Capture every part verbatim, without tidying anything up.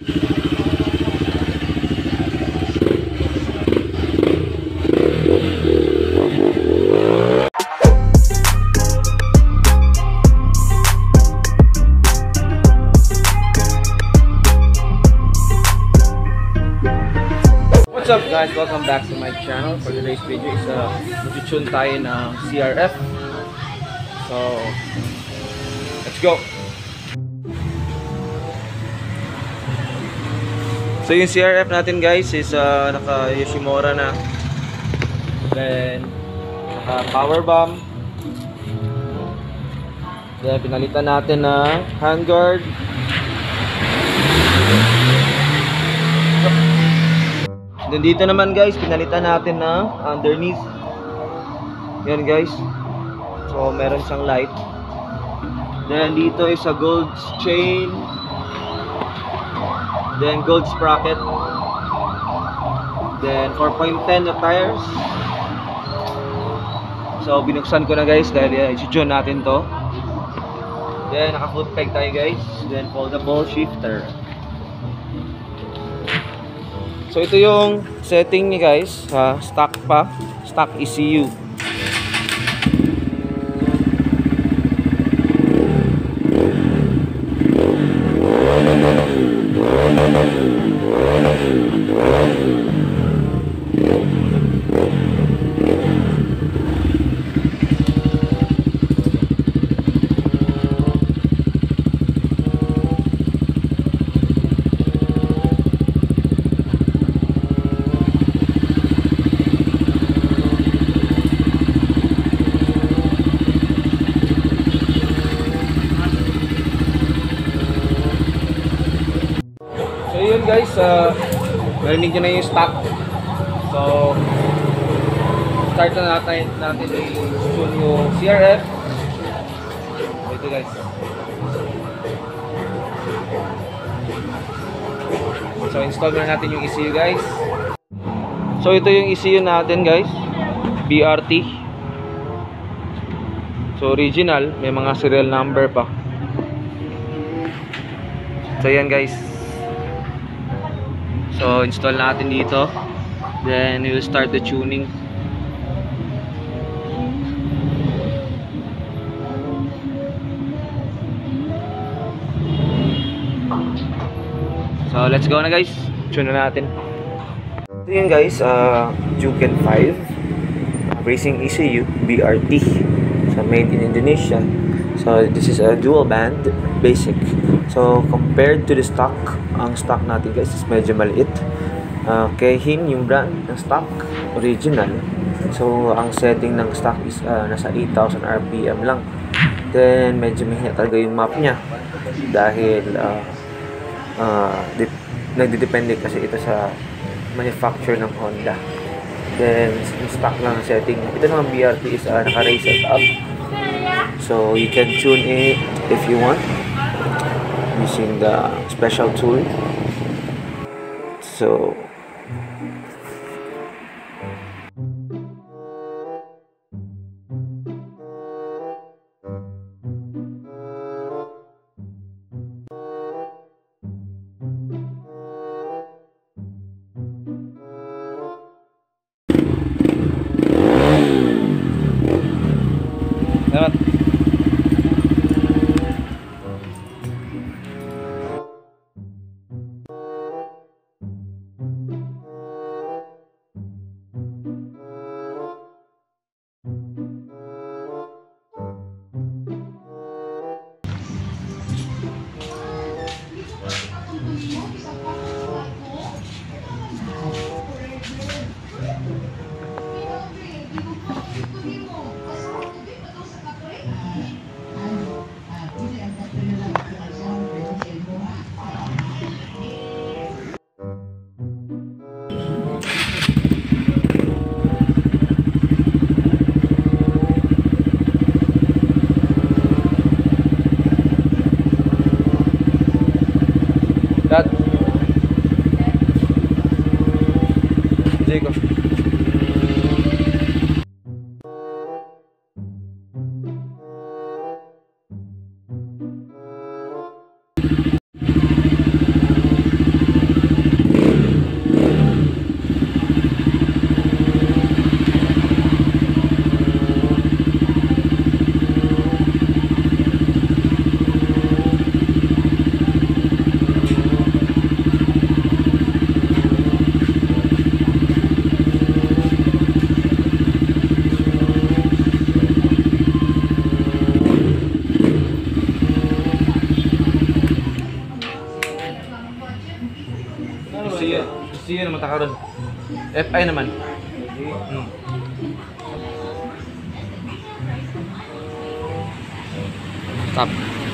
What's up guys? Welcome back to my channel. For today's video is uh, mag-tune tayo ng C R F. So, let's go! So yung C R F natin guys is uh, naka Yoshimura na. Then, naka power bomb. Then, pinalitan natin na handguard. Then dito naman guys, pinalitan natin na underneath. Yan guys. So meron siyang light. Then dito is a gold chain. Then gold sprocket. Then four point one zero na tires. So binuksan ko na guys dahil uh, isi-tune natin to. Then naka foot peg tayo guys. Then foldable shifter. So ito yung setting ni guys, ha, stock pa, stock E C U. Yun guys, uh, narinig nyo na yung stock. So start na natin natin i-tune yung C R F. Ito guys. So install na natin yung E C U guys. So ito yung E C U natin guys, B R T. So original, may mga serial number pa. So yan guys. So install natin dito. Then we will start the tuning. So let's go na guys. Tune na natin. Ito yun guys, uh, Juken five Racing E C U B R T. So made in Indonesia. So this is a dual band basic. So compared to the stock, ang stock natin guys is medyo maliit. Uh, Keihin yung brand ng stock, original. So ang setting ng stock is uh, nasa eight thousand R P M lang. Then medyo mahina talaga yung map niya dahil uh, uh, nagdidepende kasi ito sa manufacturer ng Honda. Then yung stock lang setting. Ito naman B R T is uh, naka-raise it up. So you can tune it if you want using the special tool. So that Jacob. C C naman takaron. F I naman. Hmm. Stop.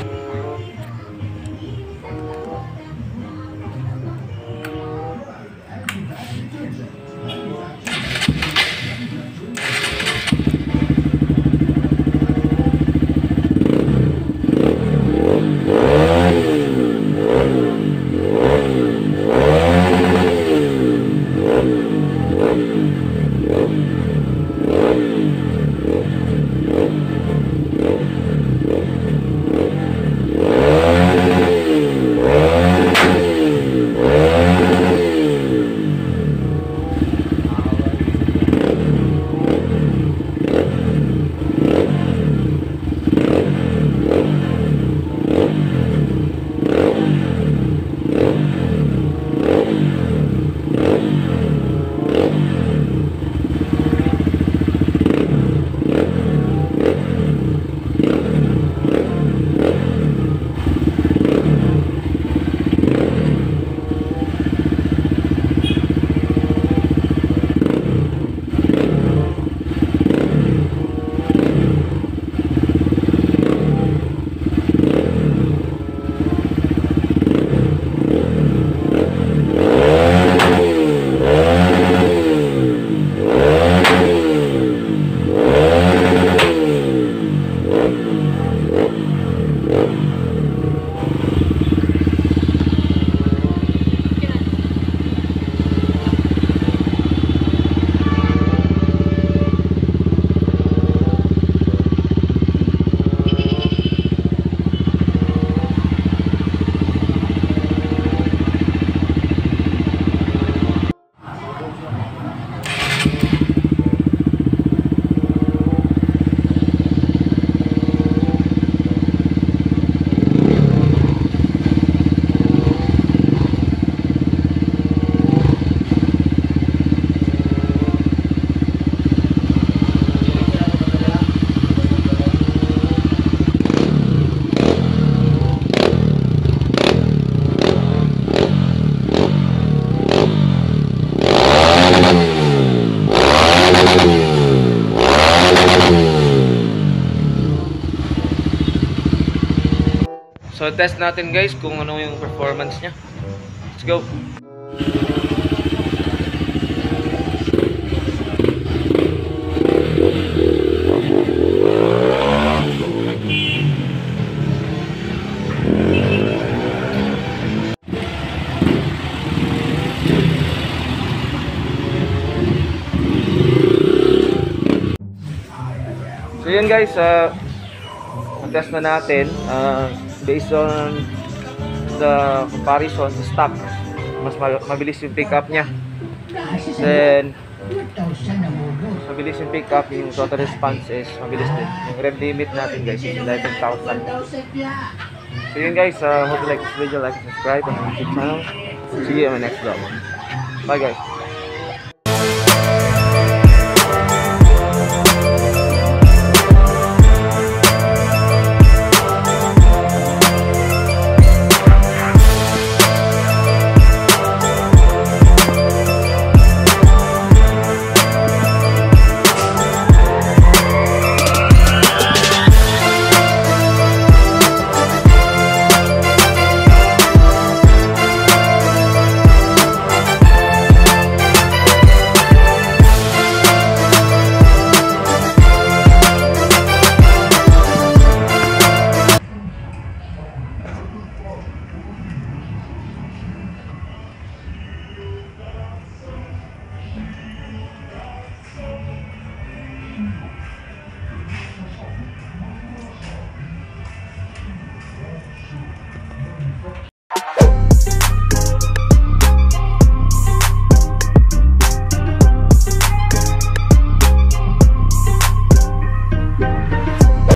So test natin guys kung ano yung performance niya. Let's go. So yun guys, uh, test na natin uh, based on the comparison sa stock, mas mabilis yung pick up nya, then mabilis yung pick up, yung total response is mabilis din. Yung rev limit natin guys is eleven thousand. So yun guys, uh, hope you like this video, like and subscribe on my YouTube channel. See you in my next vlog. Bye guys.